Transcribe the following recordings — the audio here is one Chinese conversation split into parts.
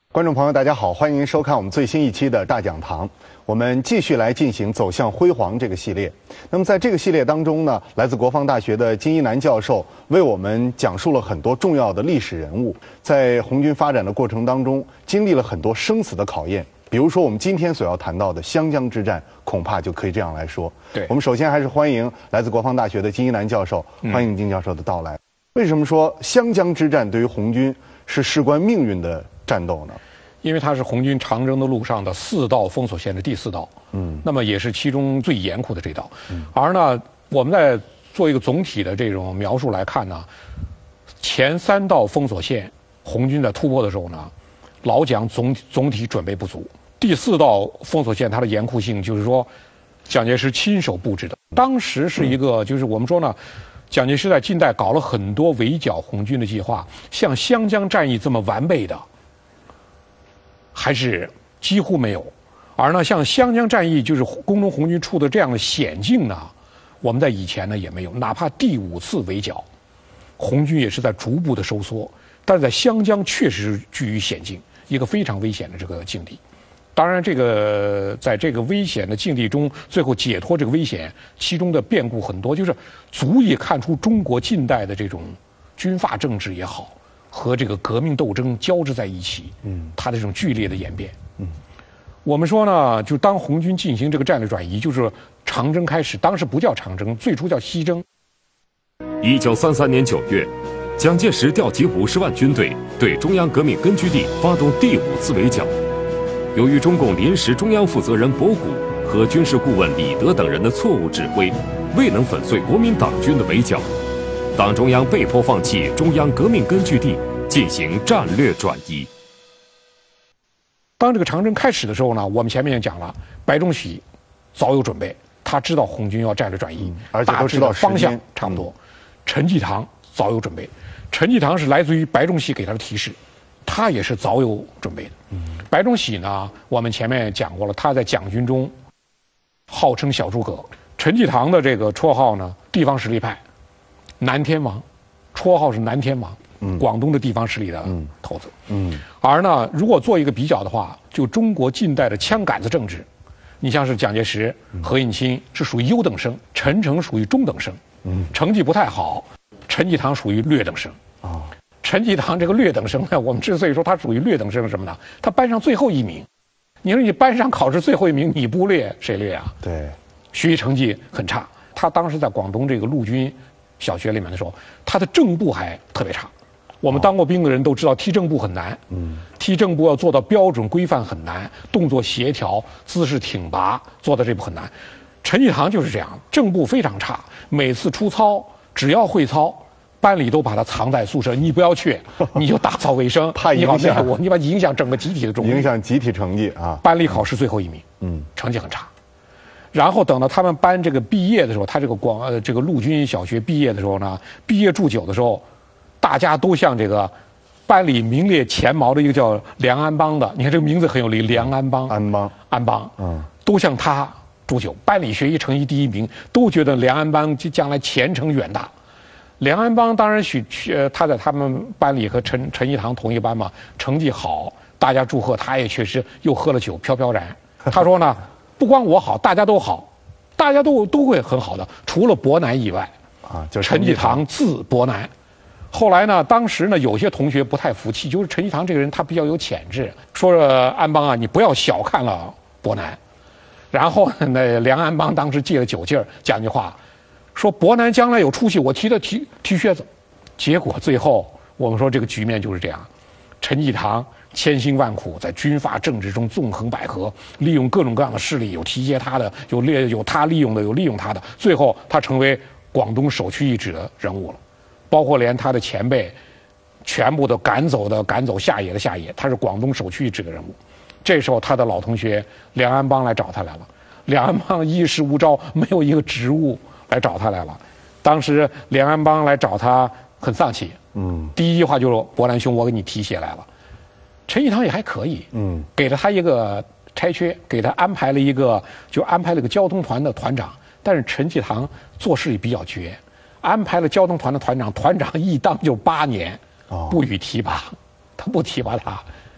观众朋友，大家好，欢迎收看我们最新一期的大讲堂。我们继续来进行走向辉煌这个系列。那么在这个系列当中呢，来自国防大学的金一南教授为我们讲述了很多重要的历史人物，在红军发展的过程当中，经历了很多生死的考验。比如说我们今天所要谈到的湘江之战，恐怕就可以这样来说。 对， 我们首先还是欢迎来自国防大学的金一南教授，欢迎金教授的到来。为什么说湘江之战对于红军是事关命运的战斗呢？ 因为它是红军长征的路上的4道封锁线的第4道，那么也是其中最严酷的这道。而呢，我们在做一个总体的这种描述来看呢，前3道封锁线红军在突破的时候呢，老蒋总体准备不足。第4道封锁线它的严酷性就是说，蒋介石亲手布置的。当时是一个就是我们说呢，蒋介石在近代搞了很多围剿红军的计划，像湘江战役这么完备的还是几乎没有。而呢，像湘江战役就是工农红军处的这样的险境呢，我们在以前呢也没有。哪怕第5次围剿，红军也是在逐步的收缩，但是在湘江确实是居于险境，一个非常危险的这个境地。当然，这个在这个危险的境地中，最后解脱这个危险，其中的变故很多，就是足以看出中国近代的这种军阀政治也好，和这个革命斗争交织在一起，它的这种剧烈的演变。我们说呢，就当红军进行这个战略转移，就是长征开始，当时不叫长征，最初叫西征。 1933年9月，蒋介石调集50万军队对中央革命根据地发动第5次围剿。由于中共临时中央负责人博古和军事顾问李德等人的错误指挥，未能粉碎国民党军的围剿，党中央被迫放弃中央革命根据地，进行战略转移。 当这个长征开始的时候呢，我们前面也讲了，白崇禧早有准备，他知道红军要战略转移， 而且大致的方向差不多。陈济棠早有准备，陈济棠是来自于白崇禧给他的提示，他也是早有准备的。白崇禧呢，我们前面讲过了，他在蒋军中号称小诸葛。陈济棠的这个绰号呢，地方实力派，南天王，绰号是南天王。广东的地方势力的头子。而呢，如果做一个比较的话，就中国近代的枪杆子政治，你像是蒋介石、何应钦是属于优等生，陈诚属于中等生，成绩不太好。陈济棠属于劣等生。陈济棠这个劣等生呢，我们之所以说他属于劣等生是什么呢？他班上最后1名。你说你班上考试最后1名，你不劣谁劣啊？ 对， 学习成绩很差。他当时在广东这个陆军小学里面的时候，他的正步还特别差。我们当过兵的人都知道，踢正步很难。踢正步要做到标准规范很难，动作协调、姿势挺拔，做到这步很难。陈济棠就是这样，正步非常差，每次出操只要会操，班里都把他藏在宿舍，你不要去，你就打扫卫生， 怕影响我，你把影响整个集体的影响集体成绩啊。 班里考试最后1名，成绩很差。然后等到他们班这个毕业的时候，他这个陆军小学毕业的时候呢，毕业祝酒的时候，大家都向这个班里名列前茅的一个叫梁安邦的，你看这个名字很有力，梁安邦，安邦，都向他祝酒。班里学习成绩第1名，都觉得梁安邦将来前程远大。梁安邦当然他在他们班里和陈济棠同一班嘛，成绩好，大家祝贺，他也确实又喝了酒，飘飘然。他说呢，不光我好，大家都好，大家都会很好的，除了伯南以外。 就是陈济棠字伯南。后来呢，当时呢，有些同学不太服气，就是陈济棠这个人他比较有潜质，说着安邦啊，你不要小看了伯南。然后那梁安邦当时借了酒劲儿讲句话，说伯南将来有出息，我踢靴子。结果最后我们说这个局面就是这样，陈济棠千辛万苦在军阀政治中纵横捭阖，利用各种各样的势力，有提携他的，有他利用的，有利用他的，最后他成为广东首屈一指的人物了。包括连他的前辈全部都赶走下野的下野，他是广东首屈一指的人物。这时候他的老同学梁安邦来找他来了，梁安邦一时无招，没有一个职务来找他来了。当时梁安邦来找他很丧气，第一句话就是伯南兄，我给你提携来了。陈济棠也还可以，给了他一个差缺，给他安排了一个交通团的团长。但是陈济棠做事也比较绝，安排了交通团的团长，团长一当就8年，不予提拔，他不提拔他，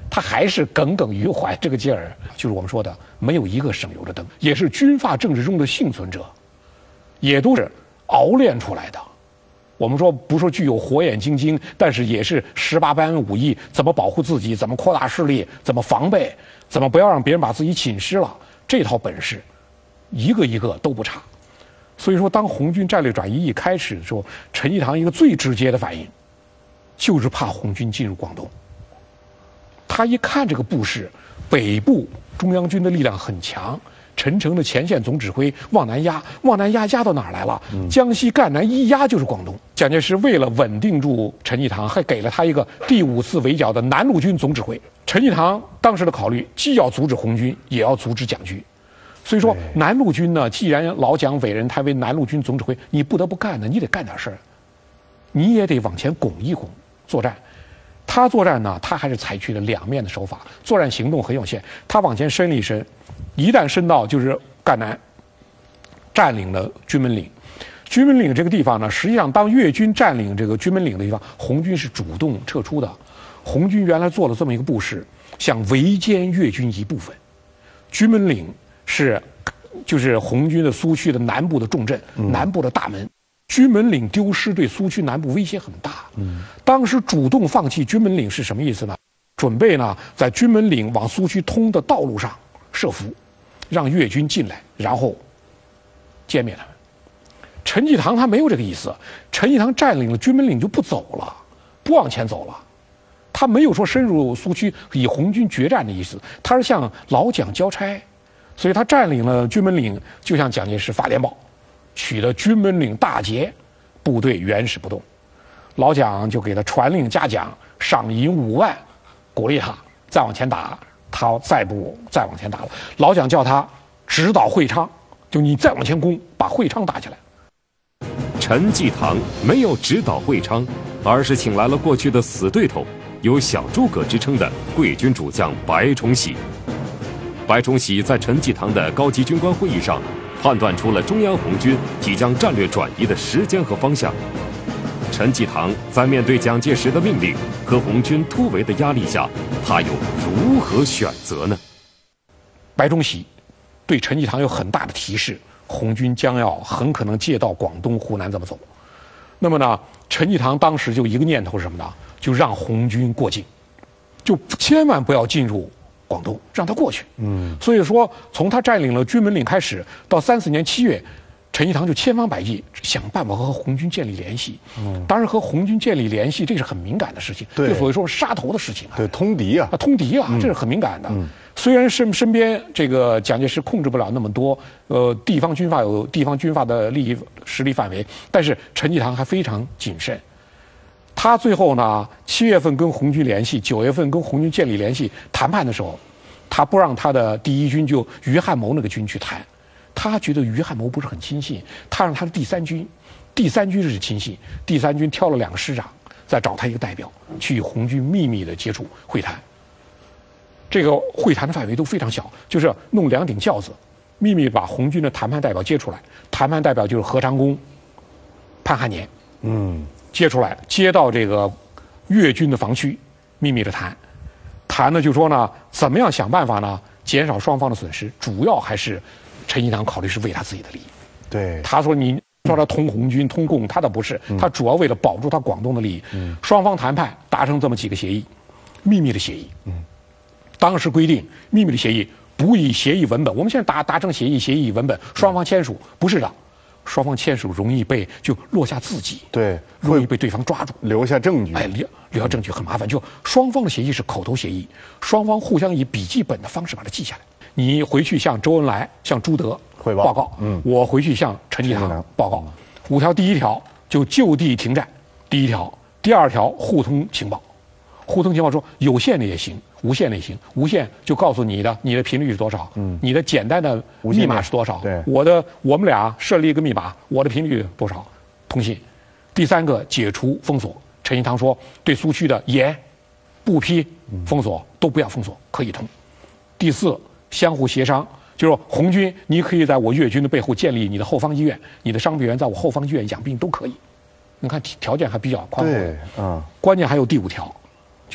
他还是耿耿于怀这个劲儿，就是我们说的没有一个省油的灯，也是军阀政治中的幸存者，也都是熬练出来的。我们说不说具有火眼金睛，但是也是18般武艺，怎么保护自己，怎么扩大势力，怎么防备，怎么不要让别人把自己侵蚀了，这套本事，一个一个都不差。所以说，当红军战略转移一开始的时候，陈济棠一个最直接的反应，就是怕红军进入广东。他一看这个布势，北部中央军的力量很强，陈诚的前线总指挥往南压，往南压到哪儿来了？江西赣南一压就是广东。蒋介石为了稳定住陈济棠，还给了他一个第5次围剿的南路军总指挥。陈济棠当时的考虑，既要阻止红军，也要阻止蒋军。所以说，南路军呢，既然老蒋委任他为南路军总指挥，你不得不干的，你得干点事儿，你也得往前拱一拱作战。他作战呢，他还是采取了两面的手法，作战行动很有限。他往前伸了一伸，一旦伸到就是赣南，占领了军门岭。军门岭这个地方呢，实际上当粤军占领这个军门岭的地方，红军是主动撤出的。红军原来做了这么一个布势，想围歼粤军一部分。军门岭就是红军的苏区的南部的重镇，南部的大门。军门岭丢失对苏区南部威胁很大。当时主动放弃军门岭是什么意思呢？准备呢在军门岭往苏区通的道路上设伏，让粤军进来，然后歼灭他们。陈济棠他没有这个意思，陈济棠占领了军门岭就不走了，不往前走了。他没有说深入苏区以红军决战的意思，他是向老蒋交差。所以他占领了军门岭，就向蒋介石发电报，取得军门岭大捷，部队原始不动。老蒋就给他传令嘉奖，赏银5万，鼓励他再往前打。他再往前打了。老蒋叫他直捣会昌，就你再往前攻，把会昌打起来。 陈济棠没有直捣会昌，而是请来了过去的死对头，有小诸葛之称的桂军主将白崇禧。白崇禧在陈济棠的高级军官会议上，判断出了中央红军即将战略转移的时间和方向。陈济棠在面对蒋介石的命令和红军突围的压力下，他又如何选择呢？ 白崇禧对陈济棠有很大的提示，红军将要很可能借道广东、湖南这么走。那么呢，陈济棠当时就一个念头是什么呢？就让红军过境，就千万不要进入广东，让他过去。所以说，从他占领了军门岭开始，到34年7月，陈济棠就千方百计想办法和红军建立联系。当然，和红军建立联系，这是很敏感的事情， 对， 就所谓说杀头的事情啊。 对，通敌啊， 通敌啊，这是很敏感的。虽然身边这个蒋介石控制不了那么多，地方军阀有地方军阀的利益实力范围，但是陈济棠还非常谨慎。他最后呢，7月份跟红军联系，9月份跟红军建立联系谈判的时候，他不让他的第1军就于汉谋那个军去谈，他觉得于汉谋不是很亲信，他让他的第3军是亲信，第3军挑了2个师长，再找他一个代表去与红军秘密的接触会谈。这个会谈的范围都非常小，就是弄2顶轿子，秘密把红军的谈判代表接出来，谈判代表就是何长工、潘汉年，接出来，接到这个粤军的防区，秘密的谈呢，就说呢，怎么样想办法呢，减少双方的损失，主要还是陈济棠考虑是为他自己的利益。 对， 他说你说他通红军、通共，他倒不是，他主要为了保住他广东的利益。双方谈判达成这么几个协议，秘密的协议。当时规定，秘密的协议不以协议文本，我们现在达成协议，协议文本双方签署，不是的。双方签署容易被就落下字迹， 对， 容易被对方抓住， 留下证据。 留下证据很麻烦。就双方的协议是口头协议，双方互相以笔记本的方式把它记下来。你回去向周恩来、向朱德汇报告，我回去向陈济棠报告。5条，第1条就地停战，第1条，第2条互通情报，互通情报说有线的也行，无线的也行。无线就告诉你的频率是多少，你的简单的密码是多少。 对， 我们俩设立一个密码，我的频率多少，通信。第3个解除封锁，陈济棠说对苏区的严、不批、封锁都不要封锁，可以通。第4，相互协商，就是说红军你可以在我粤军的背后建立你的后方医院，你的伤病员在我后方医院养病都可以。你看条件还比较宽厚。 对， 关键还有第5条，就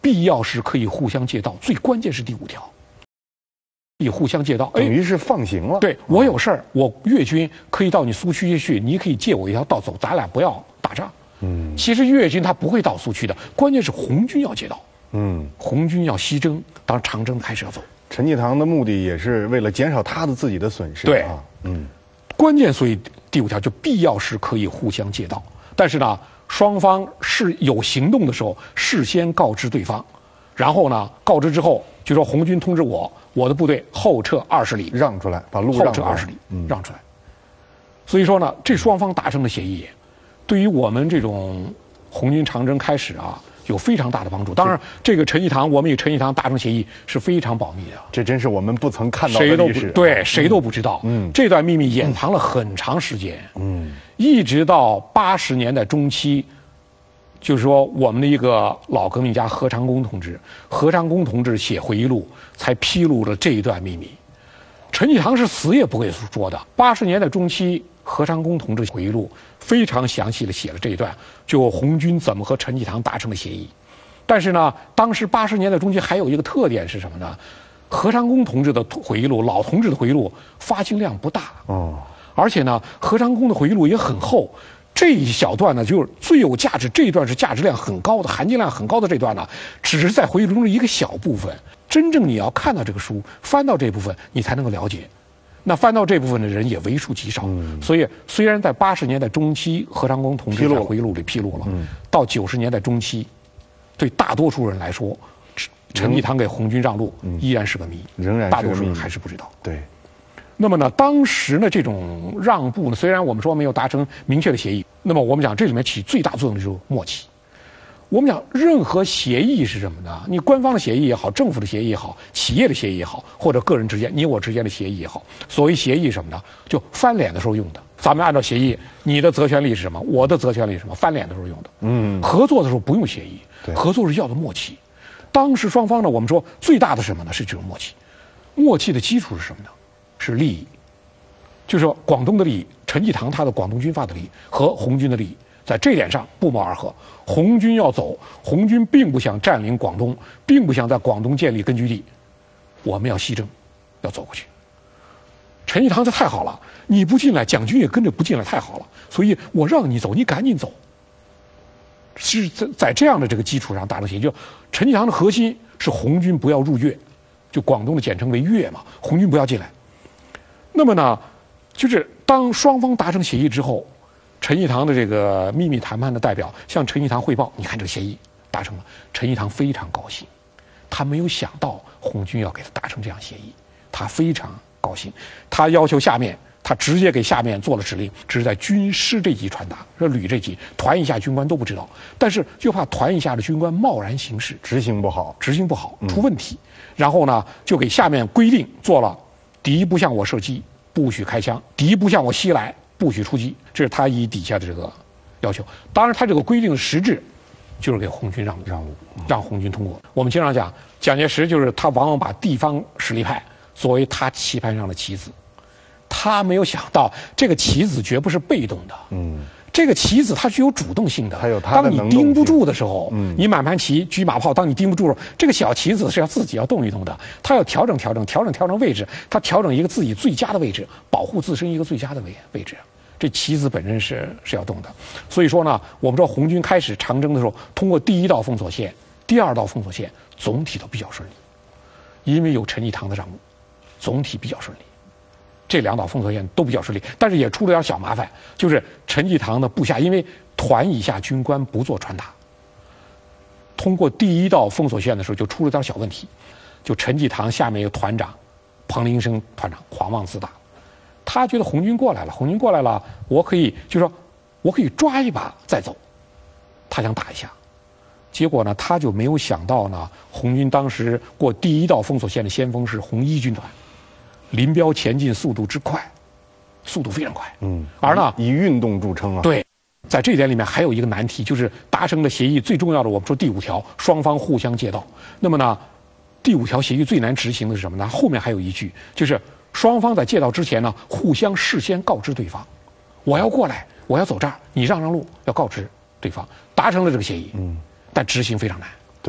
必要时可以互相借道，最关键是第5条，可以互相借道， 等于是放行了。 对，我有事儿，我越军可以到你苏区去，你可以借我一条道走，咱俩不要打仗。其实越军他不会到苏区的，关键是红军要借道。红军要西征，当长征开始要走。 陈济棠的目的也是为了减少他的自己的损失。 对，关键所以第5条就必要时可以互相借道，但是呢，双方是有行动的时候事先告知对方，然后呢，告知之后就说红军通知我的部队后撤20里， 让出来，把路让出来， 后撤20里，让出来。所以说呢，这双方达成的协议，对于我们这种红军长征开始啊，有非常大的帮助。当然，这个陈济棠，我们与陈济棠达成协议是非常保密的， 这真是我们不曾看到的历史。 对，谁都不知道。这段秘密掩藏了很长时间。一直到80年代中期，就是说我们的一个老革命家何长工同志写回忆录，才披露了这一段秘密。陈济棠是死也不会说的。80年代中期，何长工同志回忆录非常详细的写了这一段，就红军怎么和陈济棠达成的协议。但是呢，当时80年代中期还有一个特点是什么呢？何长工同志的回忆录，老同志的回忆录发行量不大。而且呢，何长工的回忆录也很厚。这一小段呢，就是最有价值，这一段是价值量很高的、含金量很高的这段呢，只是在回忆录中的一个小部分。真正你要看到这个书，翻到这部分，你才能够了解。那翻到这部分的人也为数极少。所以虽然在80年代中期，何长工同志在回忆录里披露了，到90年代中期，对大多数人来说，陈济棠给红军让路依然是个谜， 仍然是个谜， 大多数人还是不知道。 对。 那么呢，当时呢，这种让步呢，虽然我们说没有达成明确的协议，那么我们讲这里面起最大作用的就是默契。我们讲任何协议是什么呢？你官方的协议也好，政府的协议也好，企业的协议也好，或者个人之间你我之间的协议也好，所谓协议是什么呢？就翻脸的时候用的。咱们按照协议，你的责权利是什么？我的责权利是什么？翻脸的时候用的。合作的时候不用协议，合作是要的默契。当时双方呢，我们说最大的什么呢？是这种默契。默契的基础是什么呢？是利益，就是说广东的利益，陈济棠他的广东军阀的利益和红军的利益，在这点上不谋而合。红军要走，红军并不想占领广东，并不想在广东建立根据地，我们要西征，要走过去。陈济棠这太好了，你不进来，蒋军也跟着不进来，太好了，所以我让你走，你赶紧走。是在这样的这个基础上达成协议，就陈济棠的核心是红军不要入粤，就广东的简称为粤嘛，红军不要进来。那么呢，就是当双方达成协议之后，陈济棠的这个秘密谈判的代表向陈济棠汇报，你看这个协议达成了，陈济棠非常高兴，他没有想到红军要给他达成这样协议，他非常高兴，他要求下面，他直接给下面做了指令，只是在军师这级传达，说旅这级团以下军官都不知道，但是就怕团以下的军官贸然行事， 执行不好出问题，然后呢就给下面规定做了。敌不向我射击，不许开枪；敌不向我袭来，不许出击。这是他以底下的这个要求。当然，他这个规定的实质就是给红军让路，让红军通过。我们经常讲，蒋介石就是他往往把地方实力派作为他棋盘上的棋子，他没有想到这个棋子绝不是被动的。这个棋子它具有主动性的，当你盯不住的时候，你满盘棋车马炮，当你盯不住的时候，这个小棋子是要自己要动一动的，它要调整位置，它调整一个自己最佳的位置，保护自身一个最佳的位置。这棋子本身是要动的，所以说呢，我们知道红军开始长征的时候，通过第1道封锁线、第2道封锁线，总体都比较顺利，因为有陈济棠的让路，总体比较顺利。这2道封锁线都比较顺利，但是也出了点小麻烦，就是陈济棠的部下因为团以下军官不做传达，通过第1道封锁线的时候就出了点小问题，就陈济棠下面有团长彭林生团长狂妄自大，他觉得红军过来了，我可以就是说我可以抓一把再走，他想打一下，结果呢他就没有想到呢，红军当时过第1道封锁线的先锋是红一军团。林彪前进速度之快，速度非常快。而呢以运动著称啊。 对，在这一点里面还有一个难题，就是达成了协议最重要的，我们说第5条，双方互相借道。那么呢，第5条协议最难执行的是什么呢？后面还有一句，就是双方在借道之前呢，互相事先告知对方，我要过来，我要走这儿，你让路，要告知对方。达成了这个协议，但执行非常难。 对，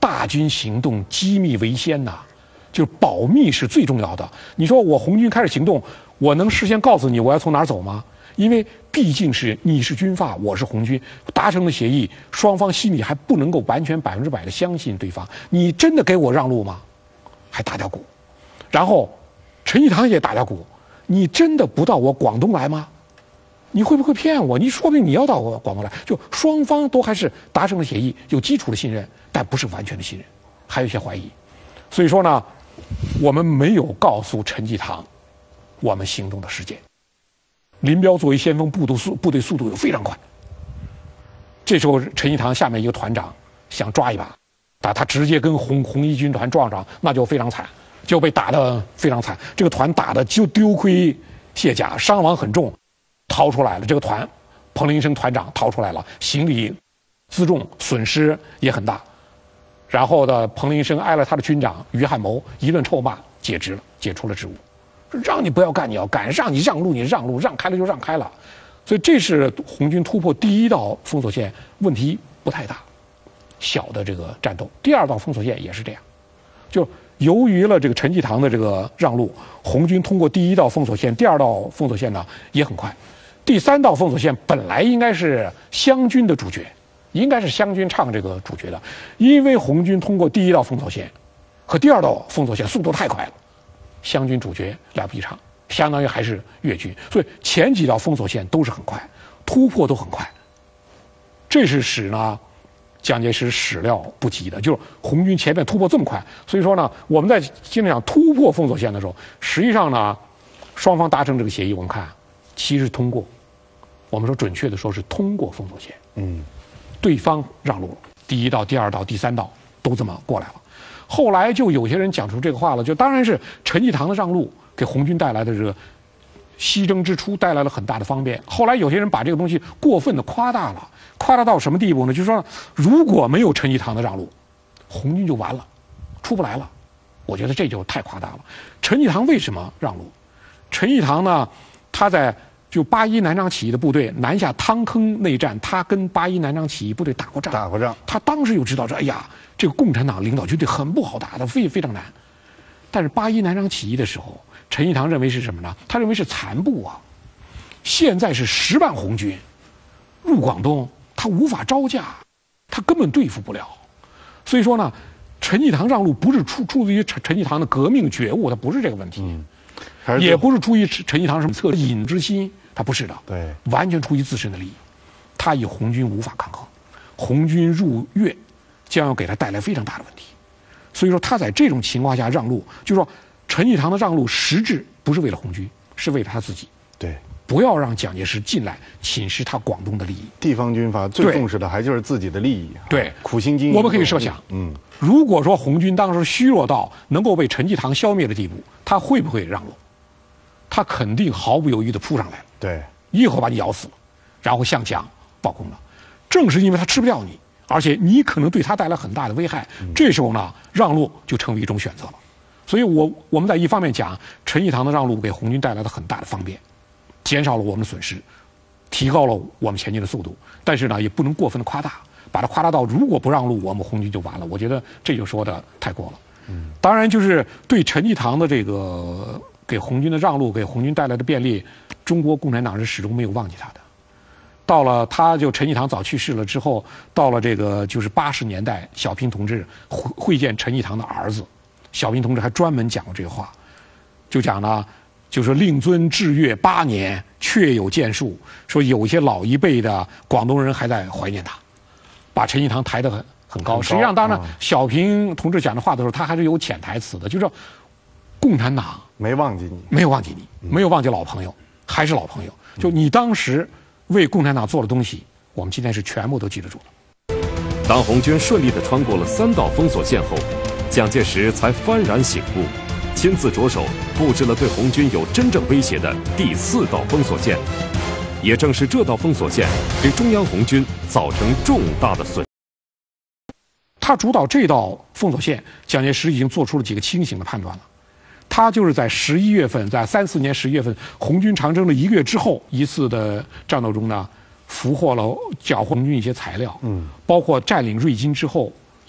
大军行动机密为先呐，就是保密是最重要的。你说我红军开始行动，我能事先告诉你我要从哪儿走吗？因为毕竟是你是军阀，我是红军，达成的协议，双方心里还不能够完全100%的相信对方。你真的给我让路吗？还打掉鼓，然后陈济棠也打掉鼓，你真的不到我广东来吗？你会不会骗我？你说不定你要到我广东来，就双方都还是达成了协议，有基础的信任，但不是完全的信任，还有一些怀疑。所以说呢，我们没有告诉陈济棠我们行动的时间。林彪作为先锋，部队速度又非常快。这时候陈济棠下面一个团长想抓一把，他直接跟红一军团撞上，那就非常惨，就被打得非常惨。这个团打得就丢盔卸甲，伤亡很重，逃出来了。这个团，彭林生团长逃出来了，行李辎重损失也很大。然后呢，彭林生挨了他的军长于汉谋一顿臭骂，解职了，解除了职务。让你不要干，你要干；让你让路，你让路，让开了就让开了。所以这是红军突破第一道封锁线，问题不太大，小的这个战斗。第二道封锁线也是这样，就由于了这个陈济棠的这个让路，红军通过第一道封锁线，第二道封锁线呢也很快。第三道封锁线本来应该是湘军的主角，应该是湘军唱这个主角的，因为红军通过第一道封锁线和第二道封锁线速度太快了。湘军主角来不及唱，相当于还是粤军，所以前几道封锁线都是很快，突破都很快。这是使呢蒋介石始料不及的，就是红军前面突破这么快。所以说呢，我们在经常讲突破封锁线的时候，实际上呢，双方达成这个协议，我们看其实通过，我们说准确的说是通过封锁线，对方让路了，第一道、第二道、第三道都这么过来了。后来就有些人讲出这个话了，就当然是陈济棠的让路给红军带来的这个西征之初带来了很大的方便。后来有些人把这个东西过分的夸大了，夸大到什么地步呢？就是说，如果没有陈济棠的让路，红军就完了，出不来了。我觉得这就太夸大了。陈济棠为什么让路？陈济棠呢，他在就8·1南昌起义的部队南下汤坑内战，他跟8·1南昌起义部队打过仗。他当时就知道说，哎呀，这个共产党领导军队很不好打的，非常难。但是8·1南昌起义的时候，陈济棠认为是什么呢？他认为是残部啊。现在是10万红军入广东，他无法招架，他根本对付不了。所以说呢，陈济棠让路不是出自于陈济棠的革命觉悟，他不是这个问题。也不是出于陈济棠什么恻隐之心，他不是的， 对， 完全出于自身的利益。他以红军无法抗衡，红军入粤将要给他带来非常大的问题。所以说他在这种情况下让路，就是说陈济棠的让路实质不是为了红军，是为了他自己。 对， 不要让蒋介石进来侵蚀他广东的利益。 地方军阀最重视的还就是自己的利益。 对， 苦心经营。 我们可以设想，如果说红军当时虚弱到能够被陈济棠消灭的地步，他会不会让路？他肯定毫不犹豫地扑上来了， 对， 一口把你咬死了，然后向蒋报功了。正是因为他吃不掉你，而且你可能对他带来很大的危害，这时候呢，让路就成为一种选择了。所以我们在一方面讲陈济棠的让路给红军带来了很大的方便，减少了我们的损失，提高了我们前进的速度。但是呢，也不能过分的夸大，把它夸大到如果不让路，我们红军就完了。我觉得这就说的太过了。当然就是对陈济棠的这个给红军的让路，给红军带来的便利，中国共产党是始终没有忘记他的。到了陈济棠早去世了之后，到了这个就是80年代，小平同志会见陈济棠的儿子，小平同志还专门讲过这个话，就讲呢，就是令尊至粤8年，确有建树，说有些老一辈的广东人还在怀念他，把陈济棠抬得很高。实际上，当然，小平同志讲的话的时候，他还是有潜台词的，就是共产党没忘记你， 没有忘记你，没有忘记老朋友，还是老朋友。就你当时为共产党做的东西，我们今天是全部都记得住了。 当红军顺利地穿过了3道封锁线后，蒋介石才幡然醒悟，亲自着手布置了对红军有真正威胁的第4道封锁线。也正是这道封锁线给中央红军造成重大的损失。 他主导这道封锁线，蒋介石已经做出了几个清醒的判断了。他就是在11月份，在34年11月份，红军长征的1个月之后一次的战斗中呢，俘获了缴获红军一些材料，包括占领瑞金之后，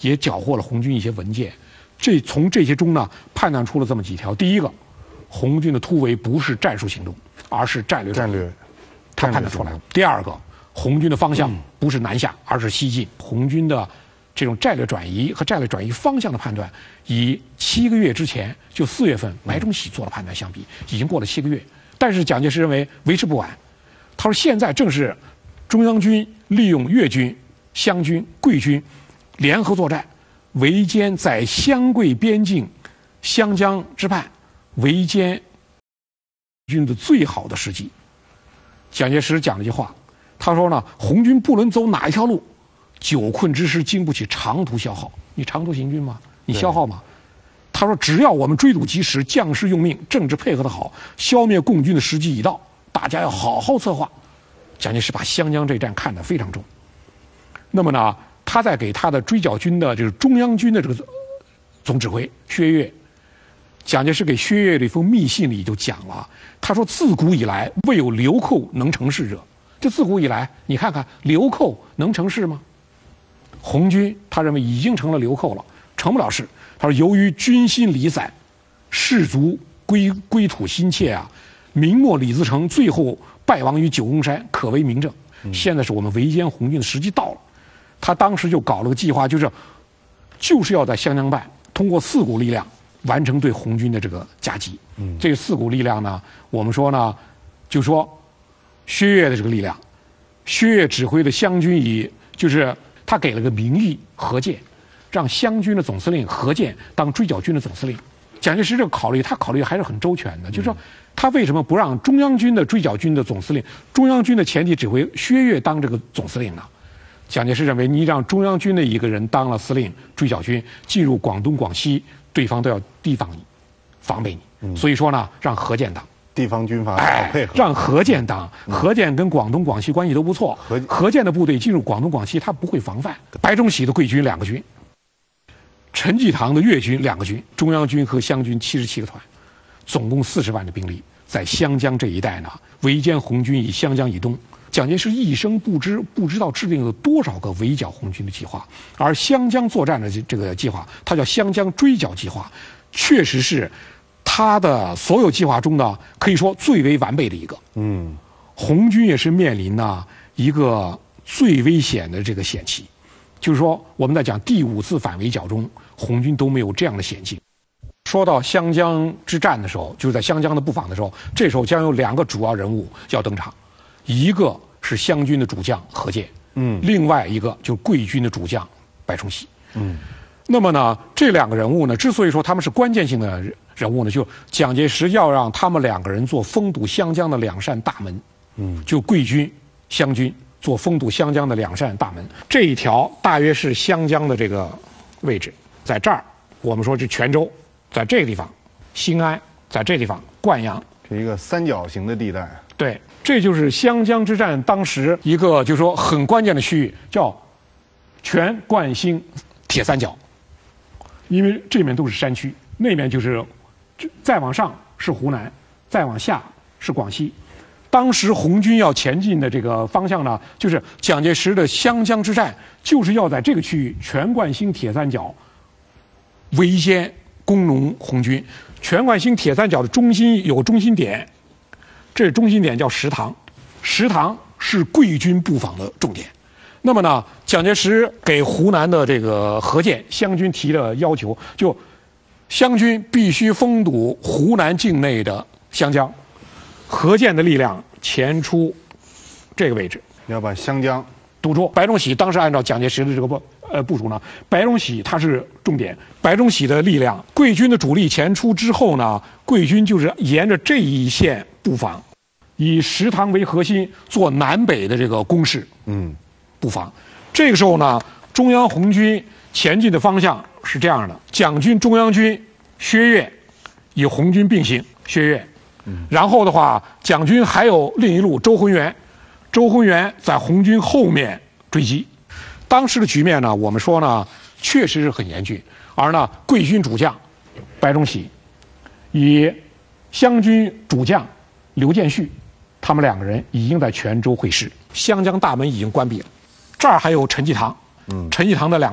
也缴获了红军一些文件。从这些中呢，判断出了这么几条：第一个，红军的突围不是战术行动，而是战略。他判断出来了。第二个，红军的方向不是南下，而是西进。红军的这种战略转移和战略转移方向的判断，以7个月之前，就4月份白崇禧做了判断相比，已经过了7个月。但是蒋介石认为为时不晚，他说现在正是中央军利用粤军、湘军、桂军联合作战，围歼在湘桂边境湘江之畔围歼军的最好的时机。蒋介石讲了一句话，他说呢，红军不论走哪一条路，久困之师经不起长途消耗。你长途行军吗？你消耗吗？他说只要我们追堵及时，将士用命，政治配合得好，消灭共军的时机已到，大家要好好策划。蒋介石把湘江这战看得非常重。那么呢，他在给他的追剿军的这个中央军的这个总指挥薛岳，蒋介石给薛岳的一封密信里就讲了，他说自古以来未有流寇能成事者。这自古以来，你看看流寇能成事吗？红军他认为已经成了流寇了，成不了事。他说由于军心离散，士卒归土心切啊，明末李自成最后败亡于九宫山，可为明证。现在是我们围歼红军的时机到了。他当时就搞了个计划，就是要在湘江畔通过4股力量完成对红军的这个夹击。这4股力量呢，我们说呢，就说薛岳的这个力量，薛岳指挥的湘军就是他给了个名义何键，让湘军的总司令何键当追剿军的总司令。蒋介石这个考虑，他考虑还是很周全的，就是说他为什么不让中央军的追剿军的总司令、中央军的前期指挥薛岳当这个总司令呢？蒋介石认为，你让中央军的一个人当了司令，追剿军进入广东、广西，对方都要提防你、防备你。所以说呢，让何键当。 地方军阀好配合， 让何键当。何键跟广东、广西关系都不错。何键的部队进入广东、广西，他不会防范。白崇禧的桂军2个军，陈济棠的粤军2个军，中央军和湘军77个团，总共40万的兵力，在湘江这一带呢，围歼红军以湘江以东。蒋介石一生不知道制定了多少个围剿红军的计划，而湘江作战的这个计划，它叫湘江追剿计划，确实是他的所有计划中呢，可以说最为完备的一个。红军也是面临呢一个最危险的这个险期，就是说我们在讲第5次反围剿中，红军都没有这样的险境。说到湘江之战的时候，就是在湘江的布防的时候，这时候将有2个主要人物要登场，一个是湘军的主将何键，另外一个就是桂军的主将白崇禧。那么呢，这2个人物呢，之所以说他们是关键性的人物呢，就蒋介石要让他们2个人做封堵湘江的2扇大门。就桂军、湘军做封堵湘江的2扇大门。这一条大约是湘江的这个位置，在这儿我们说是泉州，在这个地方新安，在这地方灌阳， 是一个三角形的地带。 对，这就是湘江之战当时一个就是说很关键的区域，叫泉灌兴铁三角。因为这面都是山区，那面就是再往上是湖南，再往下是广西。当时红军要前进的这个方向呢，就是蒋介石的湘江之战，就是要在这个区域泉灌兴铁三角围歼工农红军。泉灌兴铁三角的中心有个中心点，这中心点叫石塘，石塘是桂军布防的重点。那么呢，蒋介石给湖南的这个何键湘军提了要求，就湘军必须封堵湖南境内的湘江，何键的力量前出这个位置， 要把湘江堵住。白崇禧当时按照蒋介石的这个部署呢，白崇禧他是重点，白崇禧的力量，桂军的主力前出之后呢，桂军就是沿着这一线布防，以石塘为核心做南北的这个攻势。布防。这个时候呢，中央红军前进的方向是这样的：蒋军、中央军薛岳与红军并行，薛岳。然后的话，蒋军还有另一路周浑元，周浑元在红军后面追击。当时的局面呢，我们说呢，确实是很严峻。而呢，桂军主将白崇禧与湘军主将刘建绪，他们2个人已经在泉州会师，湘江大门已经关闭了。这儿还有陈济棠，陈济棠的2个军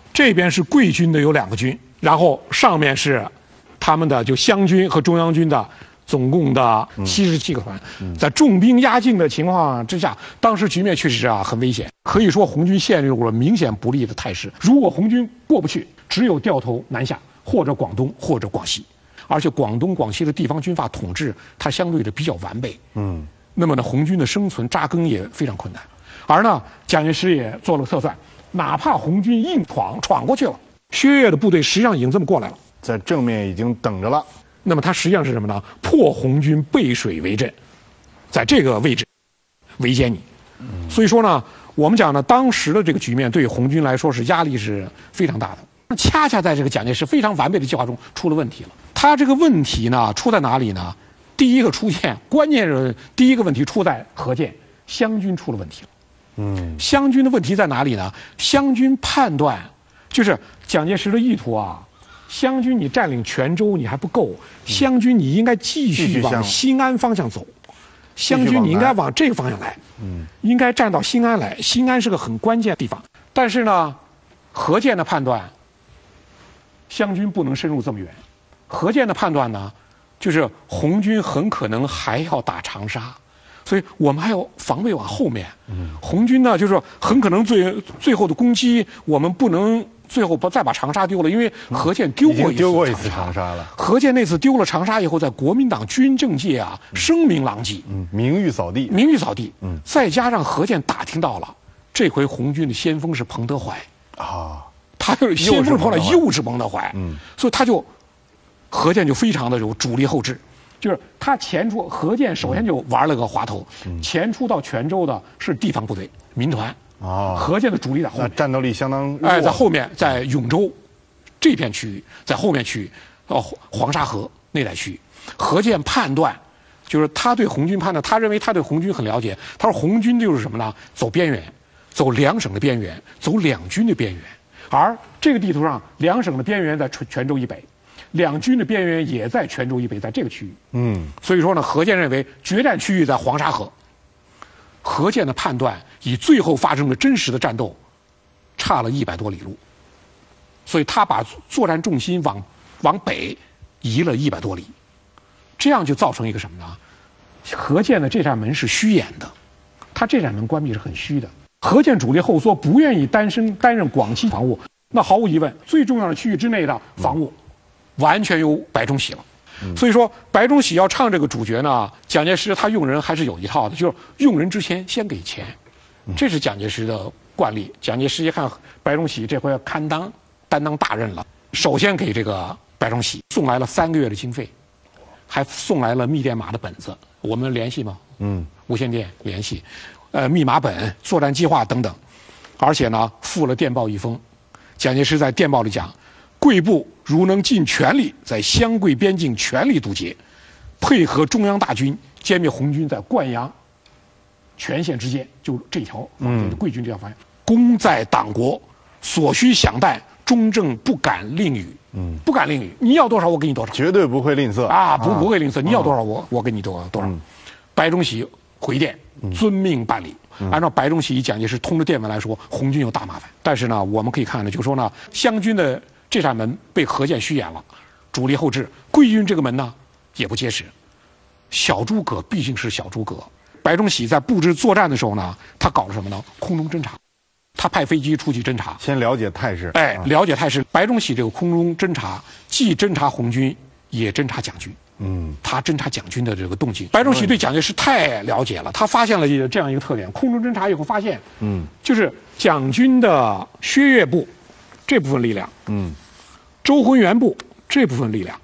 这边是桂军的有2个军，然后上面是他们的就湘军和中央军的总共的77个团，在重兵压境的情况之下，当时局面确实很危险，可以说红军陷入了明显不利的态势。如果红军过不去，只有掉头南下，或者广东，或者广西。而且广东、广西的地方军阀统治，它相对的比较完备。那么呢，红军的生存扎根也非常困难。而呢，蒋介石也做了测算，哪怕红军硬闯过去了，薛岳的部队实际上已经这么过来了， 在正面已经等着了。 那么他实际上是什么呢？破红军背水为阵，在这个位置围歼你。所以说呢，我们讲呢，当时的这个局面对红军来说是压力是非常大的。恰恰在这个蒋介石非常完备的计划中出了问题了。他这个问题呢，出在哪里呢？第一个出现，关键是第一个问题出在何键，湘军出了问题了。湘军的问题在哪里呢？湘军判断，就是蒋介石的意图啊。湘军你占领泉州你还不够，湘军你应该继续往新安方向走，湘军你应该往这个方向来，应该站到新安来。新安是个很关键的地方，但是呢，何键的判断，湘军不能深入这么远。何键的判断呢，就是红军很可能还要打长沙，所以我们还有防备往后面。红军呢，就是说很可能最后的攻击我们不能。最后再把长沙丢了，因为何键丢过一次长沙了。何键那次丢了长沙以后，在国民党军政界声名狼藉， 名誉扫地， 名誉扫地。再加上何键打听到了，这回红军的先锋是彭德怀他就是先锋后来又是彭德怀，所以他就何键就非常的有主力后置，就是他前出何键首先就玩了个滑头，前出到泉州的是地方部队民团。何键的主力在后面， 战斗力相当弱。在后面，在永州这片区域，在后面区域，黄沙河那带区域，何键判断，就是他对红军判断，他认为他对红军很了解。他说红军就是什么呢？走边缘，走2省的边缘，走2军的边缘。而这个地图上，2省的边缘在泉州以北，2军的边缘也在泉州以北，在这个区域。所以说呢，何键认为决战区域在黄沙河。何键的判断与最后发生的真实的战斗差了100多里路，所以他把作战重心往北移了100多里，这样就造成一个什么呢？何键的这扇门是虚掩的，他这扇门关闭是很虚的。何键主力后缩，不愿意担任广西防务，那毫无疑问，最重要的区域之内的防务完全由白崇禧了。所以说，白崇禧要唱这个主角呢，蒋介石他用人还是有一套的，就是用人之前先给钱，这是蒋介石的惯例。蒋介石一看白崇禧这回要担当大任了，首先给这个白崇禧送来了3个月的经费，还送来了密电码的本子，我们联系吗？无线电联系，密码本、作战计划等等，而且呢附了电报1封。蒋介石在电报里讲，贵部如能尽全力在湘桂边境全力堵截，配合中央大军歼灭红军在灌阳、全线之间，就这条防线，桂军这条防线，功在党国，所需饷弹，中正不敢另语。不敢另语，你要多少我给你多少， 绝对不会吝啬不会吝啬，你要多少我给你多少。白崇禧回电，遵命办理。按照白崇禧与蒋介石通的电文来说，红军有大麻烦。但是呢，我们可以看呢，就说呢，湘军的这扇门被何键虚掩了，主力后置。桂军这个门呢，也不结实。小诸葛毕竟是小诸葛。白崇禧在布置作战的时候呢，他搞了什么呢？空中侦察，他派飞机出去侦察， 先了解态势。 了解态势。白崇禧这个空中侦察，既侦察红军，也侦察蒋军。他侦察蒋军的这个动静。白崇禧对蒋介石太了解了，他发现了这样一个特点：空中侦察以后发现，就是蒋军的薛岳部这部分力量，周浑元部这部分力量，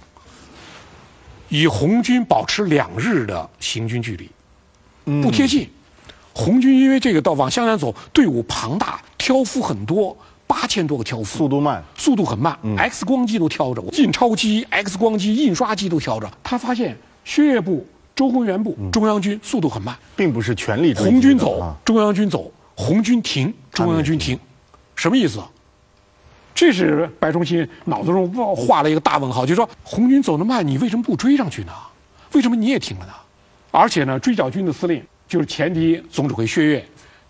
与红军保持2日的行军距离，不贴近。红军因为这个往湘南走，队伍庞大，挑夫很多，8000多个挑夫，速度很慢，X 光机都挑着，印钞机、X 光机、印刷机都挑着。他发现薛岳部、周浑元部、中央军速度很慢， 并不是全力追击。 红军走，中央军走，红军停，中央军停，什么意思？这是白崇禧脑子中画了一个大问号，就是说红军走得慢，你为什么不追上去呢？为什么你也停了呢？而且呢，追剿军的司令就是前敌总指挥薛岳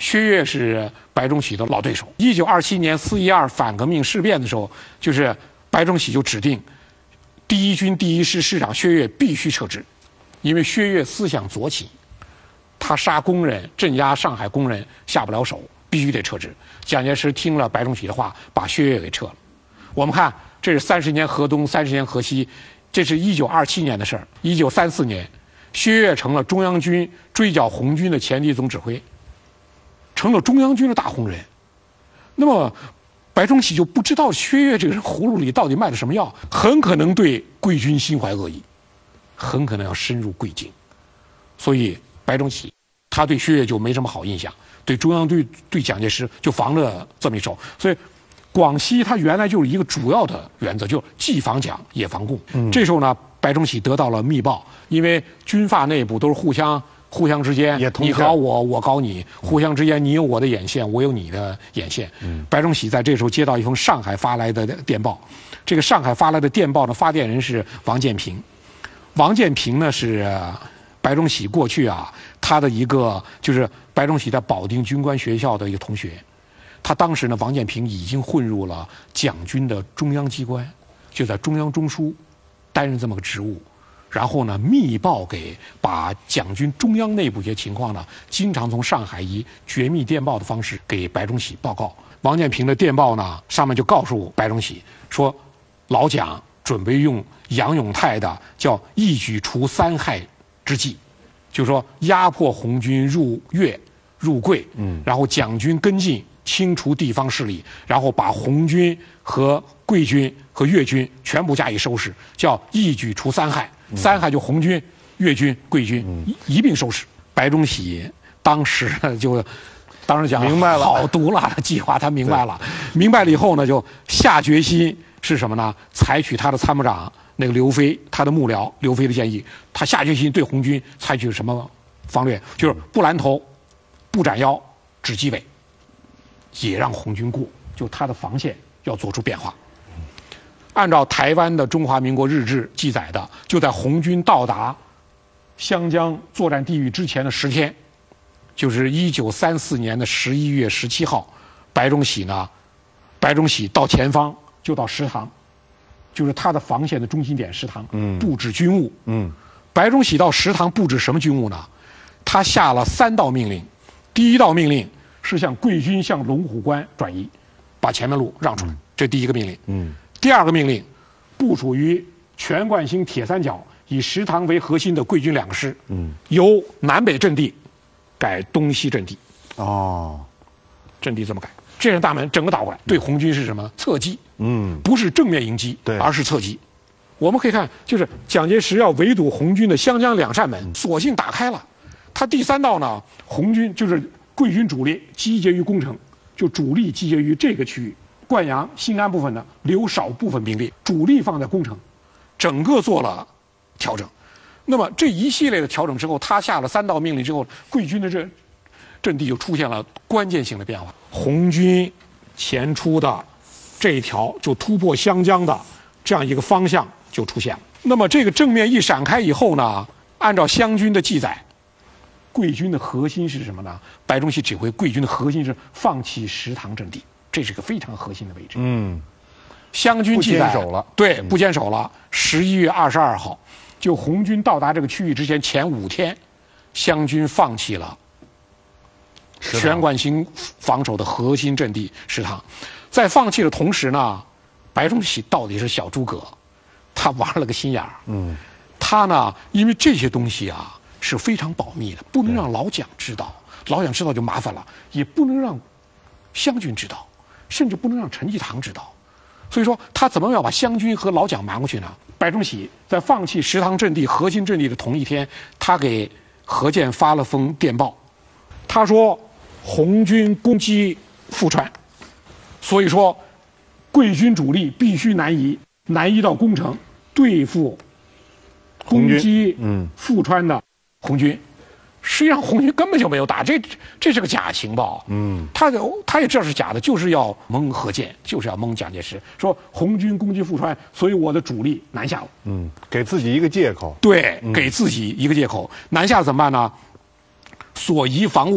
薛岳是白崇禧的老对手。1927年4·12反革命事变的时候，就是白崇禧就指定第一军第一师师长薛岳必须撤职，因为薛岳思想左起，他杀工人、镇压上海工人下不了手，必须得撤职。蒋介石听了白崇禧的话，把薛岳给撤了。我们看，这是30年河东，30年河西，这是1927年的事儿。1934年，薛岳成了中央军追剿红军的前敌总指挥，成了中央军的大红人。那么白崇禧就不知道薛岳这个人葫芦里到底卖的什么药，很可能对贵军心怀恶意，很可能要深入贵境。所以白崇禧他对薛岳就没什么好印象，对中央对蒋介石就防着这么一手。所以广西它原来就是一个主要的原则，就是既防蒋也防共。这时候呢，白崇禧得到了密报，因为军阀内部都是互相之间，你搞我，我搞你，互相之间你有我的眼线，我有你的眼线。白崇禧在这时候接到一封上海发来的电报，这个上海发来的电报的发电人是王建平。王建平呢是白崇禧过去他的一个就是白崇禧在保定军官学校的一个同学。他当时呢，王建平已经混入了蒋军的中央机关，就在中央中枢担任这么个职务。然后呢，密报把蒋军中央内部一些情况呢，经常从上海以绝密电报的方式给白崇禧报告。王建平的电报呢，上面就告诉白崇禧说，老蒋准备用杨永泰的叫一举除三害之计，就是说压迫红军入粤入桂，然后蒋军跟进。清除地方势力，然后把红军和桂军和粤军全部加以收拾，叫一举除三害。三害就红军、粤军、桂军一并收拾。白崇禧当时讲明白了， 好毒辣的计划他明白了。明白了以后呢，就下决心是什么呢？采取他的参谋长那个刘飞，他的幕僚刘飞的建议，他下决心对红军采取什么方略？就是不拦头、不斩腰、只击尾。也让红军过，就他的防线要做出变化。按照台湾的中华民国日志记载的，就在红军到达湘江作战地域之前的10天，就是1934年的11月17号，白崇禧到前方就到石塘，就是他的防线的中心点石塘，布置军务。白崇禧到石塘布置什么军务呢？他下了3道命令。第一道命令是向桂军向龙虎关转移，把前面路让出来，这第一个命令。第二个命令，部署于全冠星铁三角以石塘为核心的桂军2个师，由南北阵地改东西阵地。阵地这么改，这扇大门整个打过来，对红军是什么？侧击。不是正面迎击，而是侧击。我们可以看，就是蒋介石要围堵红军的湘江2扇门，索性打开了。他第3道呢，红军就是桂军主力集结于宫城，就主力集结于这个区域，灌阳、新安部分呢留少部分兵力，主力放在宫城，整个做了调整。那么这一系列的调整之后，他下了3道命令之后，桂军的这阵地就出现了关键性的变化。红军前出的这一条就突破湘江的这样一个方向就出现了。那么这个正面一闪开以后呢，按照湘军的记载，桂军的核心是什么呢？白崇禧指挥桂军的核心是放弃石塘阵地，这是个非常核心的位置。湘军记载不坚守了。11月22号，就红军到达这个区域之前5天，湘军放弃了全冠星防守的核心阵地石塘。在放弃的同时呢，白崇禧到底是小诸葛，他玩了个心眼儿。他呢，因为这些东西是非常保密的，不能让老蒋知道，老蒋知道就麻烦了，也不能让湘军知道，甚至不能让陈济棠知道。所以说，他怎么要把湘军和老蒋瞒过去呢？白崇禧在放弃石塘阵地核心阵地的同一天，他给何键发了封电报，他说红军攻击富川，所以说桂军主力必须南移到宫城，对付攻击富川的红军。实际上红军根本就没有打，这是个假情报。他也知道是假的，就是要蒙何键，就是要蒙蒋介石，说红军攻击富川，所以我的主力南下了。 给自己一个借口。 对，给自己一个借口。南下怎么办呢？所移防务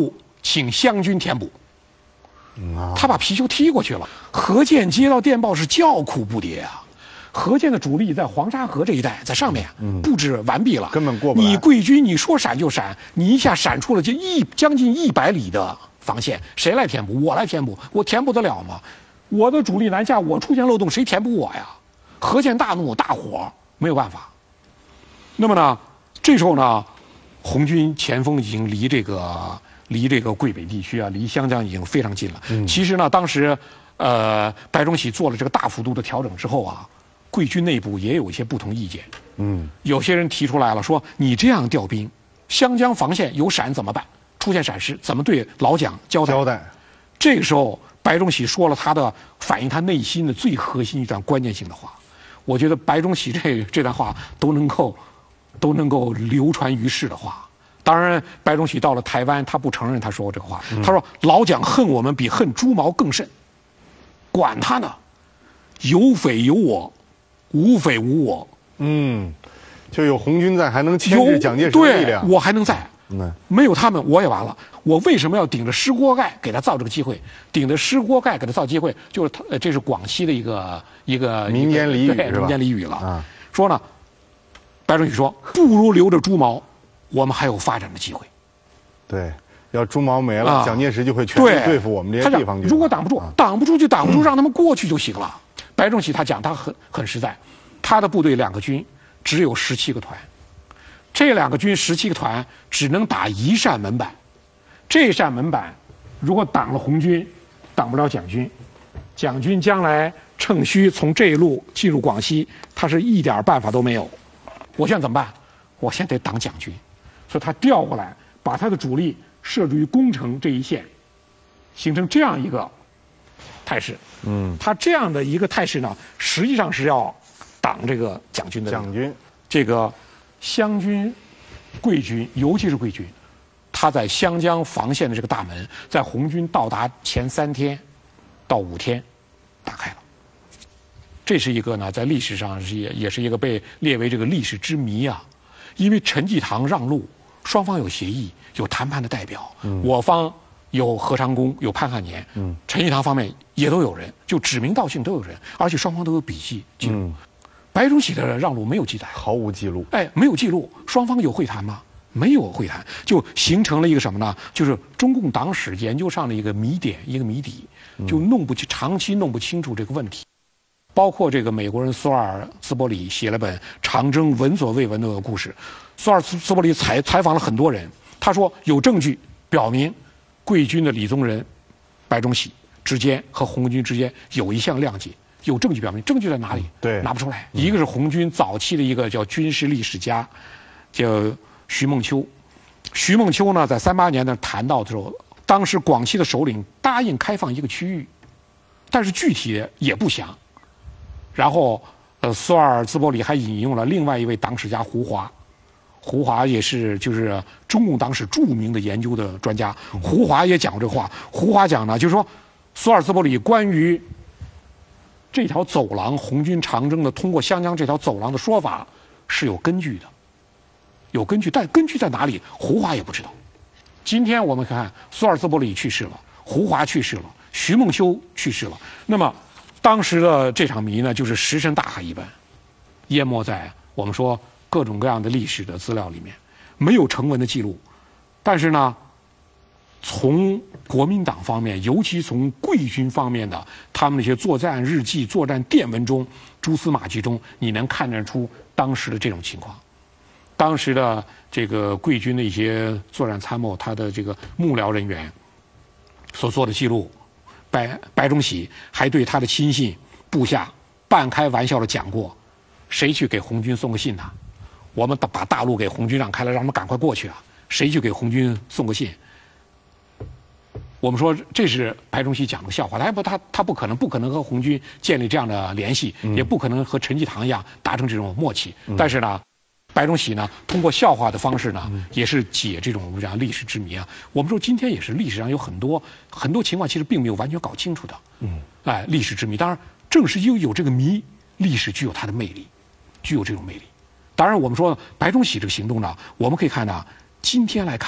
请湘军填补。他把皮球踢过去了。何键接到电报是叫苦不迭啊！何键的主力在黄沙河这一带，在上面布置完毕了， 根本过不来。 你贵军你说闪就闪，你一下闪出了将近100里的防线，谁来填补？我来填补，我填补得了吗？我的主力南下，我出现漏洞，谁填补我呀？何键大怒大火，没有办法。那么呢，这时候呢，红军前锋已经离这个桂北地区啊，离湘江已经非常近了。其实呢，当时白崇禧做了这个大幅度的调整之后啊，贵军内部也有一些不同意见。有些人提出来了，说你这样调兵，湘江防线有闪怎么办？出现闪失怎么对老蒋交代？这个时候，白崇禧说了他的反映他内心的最核心一段关键性的话。我觉得白崇禧这段话都能够流传于世的话。当然，白崇禧到了台湾，他不承认他说过这个话。他说：“老蒋恨我们比恨猪毛更甚，管他呢，有匪有我，无匪无我。” 就有红军在，还能牵制蒋介石的力量。 对，我还能在。没有他们，我也完了。我为什么要顶着湿锅盖给他造这个机会？顶着湿锅盖给他造机会，就是他，这是广西的一个民间俚语，是吧？ 民间俚语了。说呢，白崇禧说，不如留着猪毛，我们还有发展的机会。 对，要猪毛没了，蒋介石就会全力对付我们这些地方军。 如果挡不住，就挡不住，让他们过去就行了。白崇禧他讲，他很实在，他的部队2个军只有17个团。这2个军17个团只能打1扇门板，这扇门板如果挡了红军，挡不了蒋军，蒋军将来趁虚从这一路进入广西，他是一点办法都没有。我现在怎么办？我现在得挡蒋军，所以他调过来，把他的主力设置于宫城这一线，形成这样一个态势。他这样的一个态势呢，实际上是要挡这个蒋军的。这个湘军、桂军，尤其是桂军，他在湘江防线的这个大门，在红军到达前3天到5天打开了。这是一个呢，在历史上也是一个被列为这个历史之谜啊。因为陈济棠让路，双方有协议，有谈判的代表，我方有何长工，有潘汉年，陈济棠方面也都有人，就指名道姓都有人，而且双方都有笔记记录。白崇禧的让路没有记载， 毫无记录。 没有记录。双方有会谈吗？没有会谈，就形成了一个什么呢？就是中共党史研究上的一个谜点，一个谜底，就长期弄不清楚这个问题。包括这个美国人索尔兹伯里写了本《长征闻所未闻的故事》，索尔兹伯里采访了很多人，他说有证据表明，桂军的李宗仁、白崇禧之间和红军之间有一项谅解。有证据表明，证据在哪里？ 对， 拿不出来。一个是红军早期的一个叫军事历史家，叫徐梦秋。徐梦秋呢，在38年呢谈到的时候，当时广西的首领答应开放一个区域，但是具体也不详。然后，索尔兹伯里还引用了另外一位党史家胡华，胡华也是就是中共党史著名的研究的专家。胡华也讲过这话。胡华讲呢，就是说，索尔兹伯里关于这条走廊，红军长征的通过湘江这条走廊的说法是有根据的，有根据，但根据在哪里，胡华也不知道。今天我们看索尔兹伯里去世了，胡华去世了，徐梦秋去世了，那么当时的这场谜呢，就是石沉大海一般，淹没在我们说各种各样的历史的资料里面，没有成文的记录。但是呢，从国民党方面，尤其从桂军方面的他们那些作战日记、作战电文中、蛛丝马迹中，你能看得出当时的这种情况。当时的这个桂军的一些作战参谋，他的这个幕僚人员所做的记录，白崇禧还对他的亲信部下半开玩笑的讲过：谁去给红军送个信呢？我们把大路给红军让开了，让他们赶快过去啊！谁去给红军送个信？我们说这是白崇禧讲的笑话，他不可能和红军建立这样的联系，也不可能和陈济棠一样达成这种默契。但是呢，白崇禧呢通过笑话的方式呢，也是解这种我们讲历史之谜啊。我们说今天也是历史上有很多情况其实并没有完全搞清楚的。历史之谜，当然正是因为有这个谜，历史具有它的魅力，具有这种魅力。当然我们说白崇禧这个行动呢，我们可以看呢，今天来看，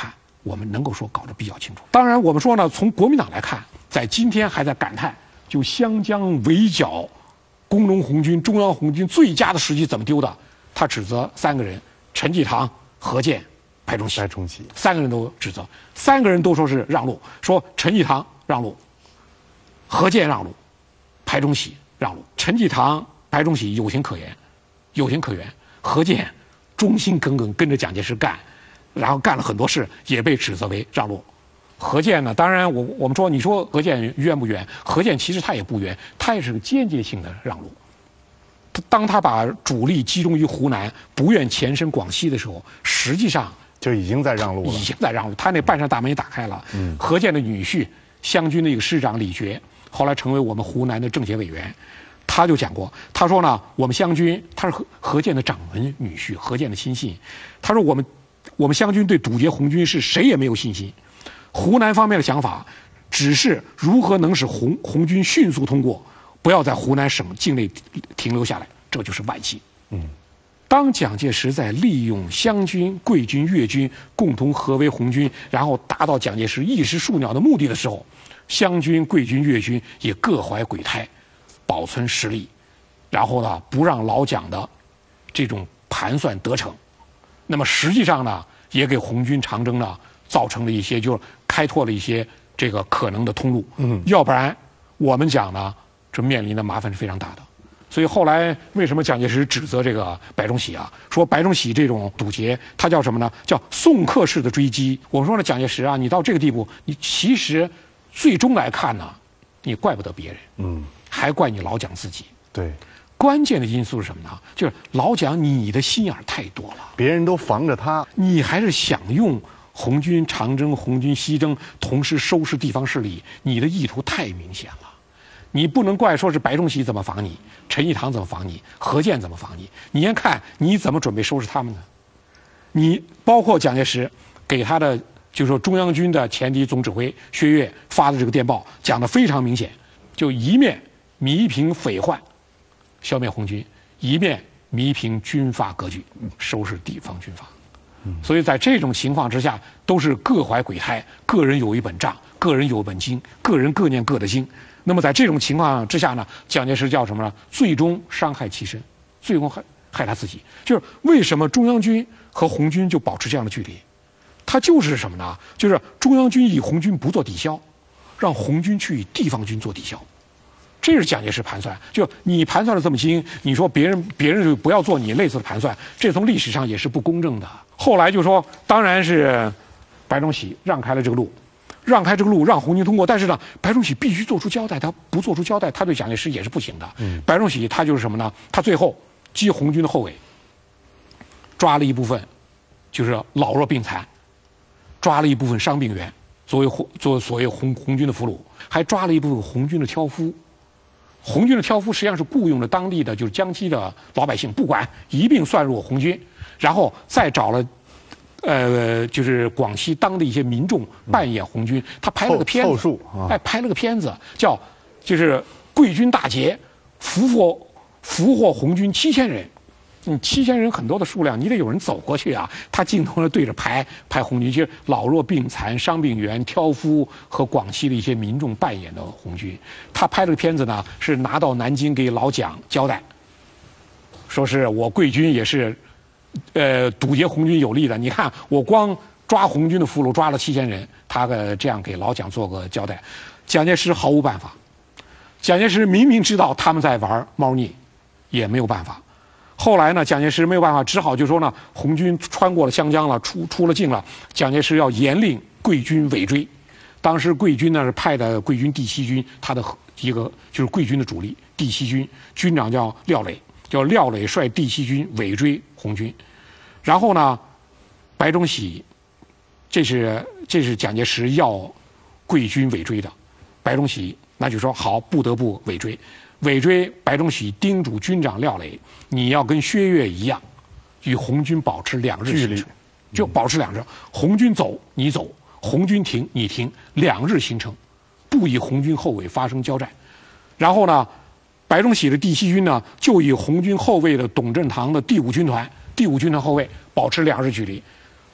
我们能够说搞得比较清楚。当然，我们说呢，从国民党来看，在今天还在感叹就湘江围剿工农红军、中央红军最佳的时机怎么丢的，他指责3个人：陈济棠、何键、白崇禧。3个人都指责，3个人都说是让路，说陈济棠让路，何键让路，白崇禧让路。陈济棠、白崇禧有情可原，何键忠心耿耿跟着蒋介石干，然后干了很多事，也被指责为让路。何键呢？当然我们说，你说何键冤不冤？何键其实他也不冤，他也是个间接性的让路。当他把主力集中于湖南，不愿前伸广西的时候，实际上就已经在让路了。 他那半扇大门也打开了。何键的女婿，湘军的一个师长李觉，后来成为我们湖南的政协委员，他就讲过，他说呢，我们湘军，他是何键的掌门女婿，何键的亲信，他说我们湘军对堵截红军是谁也没有信心。湖南方面的想法只是如何能使红军迅速通过，不要在湖南省境内停留下来，这就是万幸。当蒋介石在利用湘军、桂军、粤军共同合围红军，然后达到蒋介石一时数鸟的目的的时候，湘军、桂军、粤军也各怀鬼胎，保存实力，然后呢，不让老蒋的这种盘算得逞。那么实际上呢，也给红军长征呢造成了一些，就是开拓了一些这个可能的通路。要不然我们讲呢，这面临的麻烦是非常大的。所以后来为什么蒋介石指责这个白崇禧啊？说白崇禧这种堵截，他叫什么呢？叫送客式的追击。我们说呢，蒋介石啊，你到这个地步，你其实最终来看呢，你怪不得别人，还怪你老蒋自己。 对， 关键的因素是什么呢？就是老蒋你的心眼太多了， 别人都防着他， 你还是想用红军长征、红军西征，同时收拾地方势力，你的意图太明显了。你不能怪说是白崇禧怎么防你，陈济棠怎么防你，何键怎么防你，你先看你怎么准备收拾他们呢？你包括蒋介石给他的就是说中央军的前敌总指挥薛岳发的这个电报，讲得非常明显，就一面弥平匪患，消灭红军，一面弥平军阀割据，收拾地方军阀。所以在这种情况之下，都是各怀鬼胎，个人有一本账，个人有一本经，个人各念各的经。那么在这种情况之下呢，蒋介石叫什么呢？最终伤害其身，最终害他自己。就是为什么中央军和红军就保持这样的距离？他就是什么呢？就是中央军以红军不做抵消，让红军去以地方军做抵消。这是蒋介石盘算，就你盘算的这么精，你说别人就不要做你类似的盘算，这从历史上也是不公正的。后来就说，当然是白崇禧让开了这个路，让红军通过，但是呢，白崇禧必须做出交代，他不做出交代，他对蒋介石也是不行的。白崇禧他就是什么呢？他最后击红军的后尾，抓了一部分就是老弱病残，抓了一部分伤病员作为所谓红军的俘虏，还抓了一部分红军的挑夫。红军的挑夫实际上是雇佣了当地的就是江西的老百姓，不管一并算入红军，然后再找了就是广西当地一些民众扮演红军。他拍了个片子，拍了个片子叫就是桂军大捷，俘获红军7000人。7000人很多的数量，你得有人走过去啊。他镜头呢对着拍红军，就是老弱病残、伤病员、挑夫和广西的一些民众扮演的红军。他拍这个片子呢，是拿到南京给老蒋交代，说是我桂军也是，堵截红军有力的。你看我光抓红军的俘虏抓了7000人，他这样给老蒋做个交代。蒋介石毫无办法，蒋介石明明知道他们在玩猫腻，也没有办法。后来呢，蒋介石没有办法，只好就说呢，红军穿过了湘江了，出了境了，蒋介石要严令桂军尾追。当时桂军呢是派的桂军第7军，他的一个就是桂军的主力第7军，军长叫廖磊率第7军尾追红军。然后呢，白崇禧，这是蒋介石要桂军尾追的，白崇禧那就说好，不得不尾追。尾追，白崇禧叮嘱军长廖磊，你要跟薛岳一样，与红军保持2日行程，就保持2日。红军走你走，红军停你停，2日行程，不与红军后尾发生交战。然后呢，白崇禧的第7军呢，就以红军后卫的董振堂的第5军团后卫保持2日距离。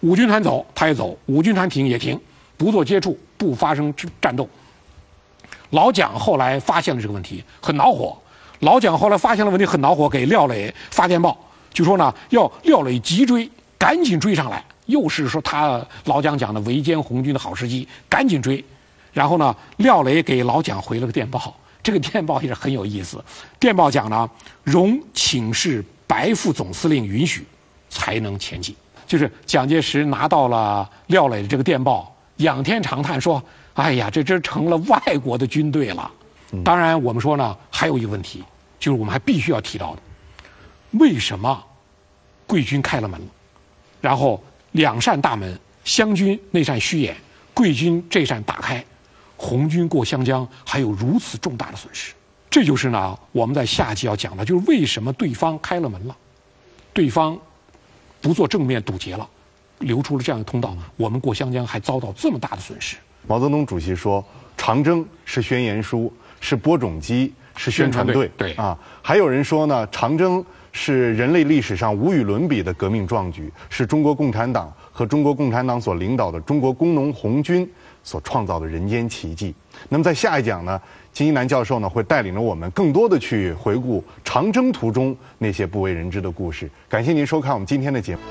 五军团走，他也走；五军团停也停，不做接触，不发生战斗。老蒋后来发现了这个问题，很恼火。老蒋后来发现了问题，很恼火，给廖磊发电报，就说呢要廖磊急追，赶紧追上来。又是说他老蒋讲的围歼红军的好时机，赶紧追。然后呢，廖磊给老蒋回了个电报，这个电报也是很有意思。电报讲呢，容请示白副总司令允许，才能前进。就是蒋介石拿到了廖磊的这个电报，仰天长叹说：“哎呀，这成了外国的军队了。”当然，我们说呢，还有一个问题，就是我们还必须要提到的，为什么桂军开了门了，然后两扇大门，湘军那扇虚掩，桂军这扇打开，红军过湘江还有如此重大的损失？这就是呢，我们在下集要讲的，就是为什么对方开了门了，对方不做正面堵截了，留出了这样的通道，我们过湘江还遭到这么大的损失。 毛泽东主席说，长征是宣言书，是播种机，是宣传队。 对啊，还有人说呢，长征是人类历史上无与伦比的革命壮举，是中国共产党和中国共产党所领导的中国工农红军所创造的人间奇迹。那么在下一讲呢，金一南教授呢会带领着我们更多的去回顾长征途中那些不为人知的故事。感谢您收看我们今天的节目，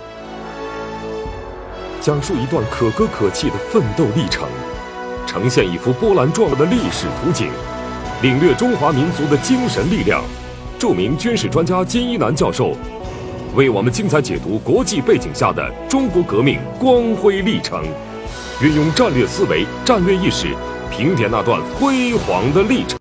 讲述一段可歌可泣的奋斗历程，呈现一幅波澜壮阔的历史图景，领略中华民族的精神力量。著名军事专家金一南教授为我们精彩解读国际背景下的中国革命光辉历程，运用战略思维、战略意识，评点那段辉煌的历程。